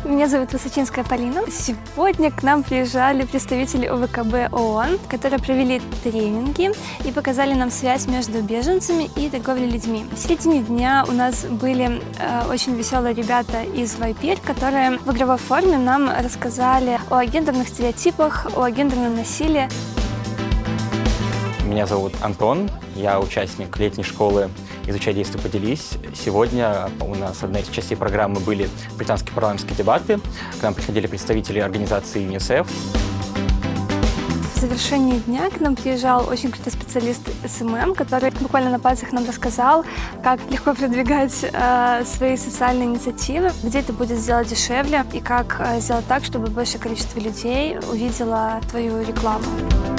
Меня зовут Высочинская Полина. Сегодня к нам приезжали представители ОВКБ ООН, которые провели тренинги и показали нам связь между беженцами и торговлей людьми. В середине дня у нас были очень веселые ребята из Вайпер, которые в игровой форме нам рассказали о гендерных стереотипах, о гендерном насилии. Меня зовут Антон, я участник летней школы «Изучай, действуй, поделись». Сегодня у нас одна из частей программы были британские парламентские дебаты. К нам приходили представители организации ЮНИСЕФ. В завершении дня к нам приезжал очень крутой специалист СММ, который буквально на пальцах нам рассказал, как легко продвигать свои социальные инициативы, где это будет сделать дешевле и как сделать так, чтобы большее количество людей увидело твою рекламу.